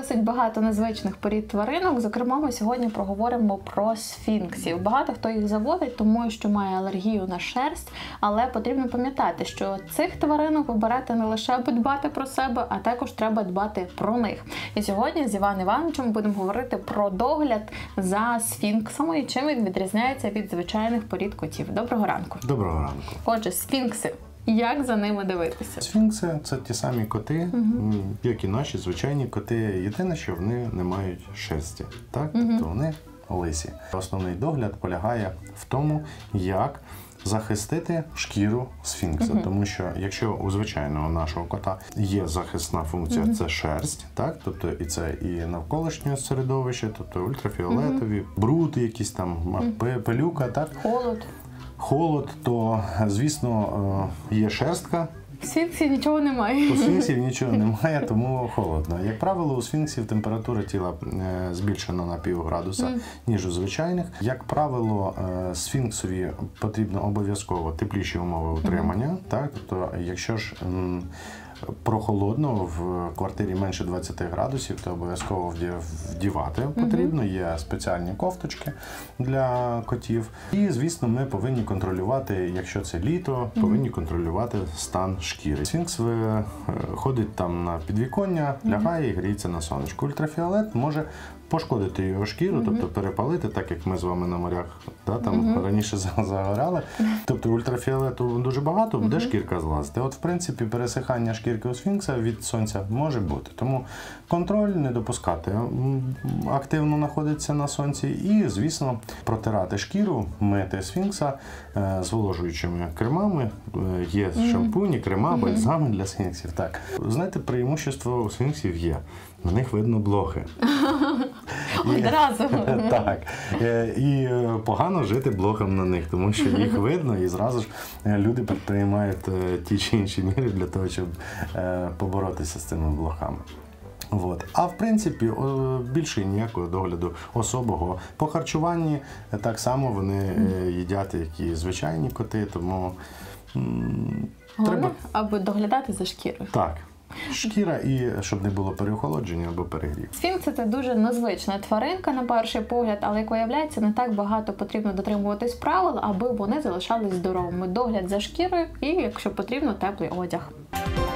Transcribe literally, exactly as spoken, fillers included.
досить багато незвичних порід тваринок. Зокрема, ми сьогодні проговоримо про сфінксів. Багато хто їх заводить, тому що має алергію на шерсть, але потрібно пам'ятати, що цих тваринок вибирати не лише аби дбати про себе, а також треба дбати про них. І сьогодні з Іваном Івановичем будемо говорити про догляд за сфінксами і чим він відрізняється від звичайних порід котів. Доброго ранку. Доброго ранку. Отже, сфінкси. Як за ними дивитися? Сфінкси – це ті самі коти, угу. як і наші звичайні коти. Єдине, що вони не мають шерсті. Так? Угу. Тобто вони лисі. Основний догляд полягає в тому, як захистити шкіру сфінкса. Угу. Тому що якщо у звичайного нашого кота є захисна функція, угу. це шерсть, так? Тобто і це і навколишнє середовище, тобто ультрафіолетові, угу. бруд якийсь там, угу. пилюка, так? Холод. Холод, то, звісно, є шерстка. У сфінксів нічого немає. У сфінксів нічого немає, тому холодно. Як правило, у сфінксів температура тіла збільшена на пів градуса, mm. ніж у звичайних. Як правило, сфінксові потрібно обов'язково тепліші умови утримання. Mm. Так? Тобто, якщо ж прохолодно, в квартирі менше двадцяти градусів, то обов'язково вдівати потрібно. Mm-hmm. Є спеціальні кофточки для котів. І, звісно, ми повинні контролювати, якщо це літо, mm-hmm. повинні контролювати стан шкіри. Сфінкс ходить там на підвіконня, лягає і гріється на сонечку. Ультрафіолет може пошкодити його шкіру, mm-hmm. тобто перепалити, так як ми з вами на морях да, там mm-hmm. раніше загорали. Тобто ультрафіолету дуже багато, буде mm-hmm. шкірка злазити. От, в принципі, пересихання шкірки у сфінкса від сонця може бути. Тому контроль, не допускати активно знаходиться на сонці і, звісно, протирати шкіру, мити сфінкса е, зволожуючими кремами. Є mm-hmm. шампуні, крема, mm-hmm. бальзами для сфінксів. Так. Знаєте, преимущество у сфінксів є. На них видно блохи. Одразу. Так. І погано жити блохам на них, тому що їх видно і зразу ж люди предприймають ті чи інші міри для того, щоб поборотися з цими блохами. От. А в принципі, більше ніякого догляду особого. По харчуванні так само вони їдять, як і звичайні коти, тому м- треба... аби доглядати за шкірою. Так. Шкіра і щоб не було переохолодження або перегрів. Сфінкси – це дуже незвична тваринка на перший погляд, але, як виявляється, не так багато потрібно дотримуватись правил, аби вони залишались здоровими. Догляд за шкірою і, якщо потрібно, теплий одяг.